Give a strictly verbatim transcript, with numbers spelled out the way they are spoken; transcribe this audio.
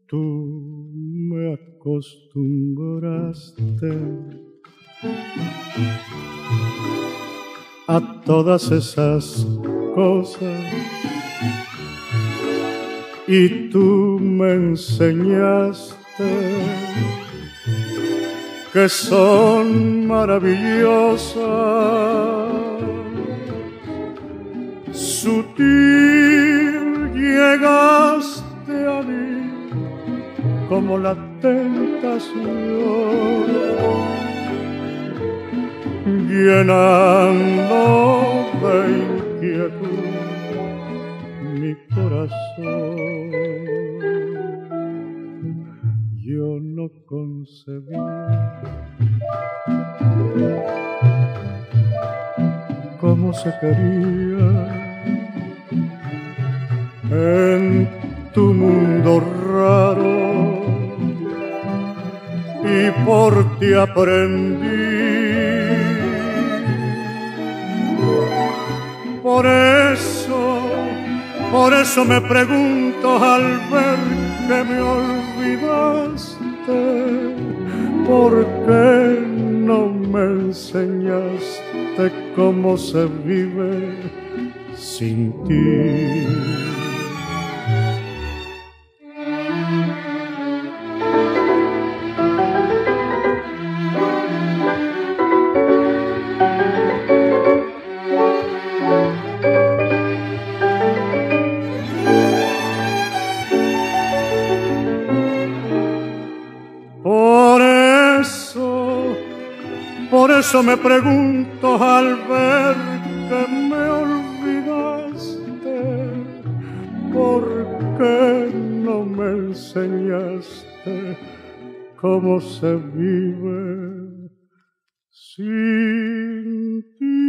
Tú me acostumbraste a todas esas cosas y tú me enseñaste que son maravillosas. Sutil llegaste a mí como la tentación, llenando de inquietud mi corazón. Yo no concebí cómo se quería en tu mundo raro, y por ti aprendí. Por eso, por eso me pregunto al ver que me olvidaste, ¿por qué no me enseñaste cómo se vive sin ti? Por eso me pregunto al ver que me olvidaste, ¿por qué no me enseñaste cómo se vive sin ti?